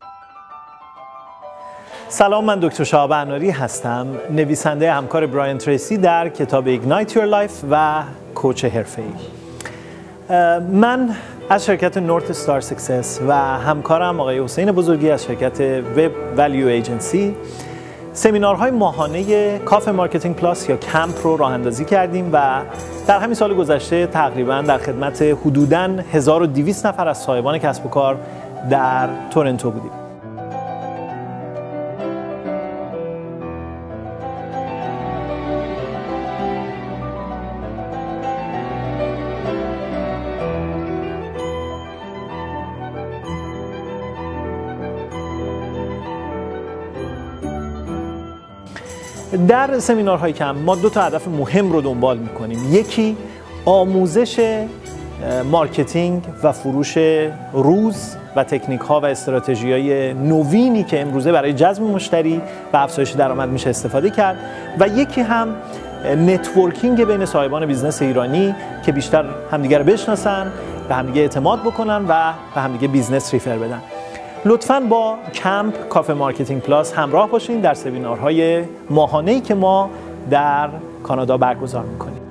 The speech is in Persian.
سلام، من دکتر شهاب اناری هستم، نویسنده همکار برایان تریسی در کتاب Ignite Your Life و کوچ حرفه‌ای. من از شرکت نورت استار سکسس و همکارم آقای حسین بزرگی از شرکت وب ولیو ایجنسی سمینارهای ماهانه کافه مارکتینگ پلاس یا کمپ رو راه اندازی کردیم و در همین سال گذشته تقریبا در خدمت حدوداً 1200 نفر از صاحبان کسب و کار در تورنتو بودیم. در سمینارهای کمپ ما دو تا هدف مهم رو دنبال می‌کنیم. یکی آموزش مارکتینگ و فروش روز و تکنیک‌ها و استراتژی‌های نوینی که امروزه برای جذب مشتری و افزایش درآمد میشه استفاده کرد و یکی هم نتورکینگ بین صاحبان بیزنس ایرانی که بیشتر همدیگر رو بشناسن، به همدیگه اعتماد بکنن و به همدیگه بیزنس ریفر بدن. لطفاً با کمپ کافه مارکتینگ پلاس همراه باشین در سمینارهای ماهانه‌ای که ما در کانادا برگزار می‌کنیم.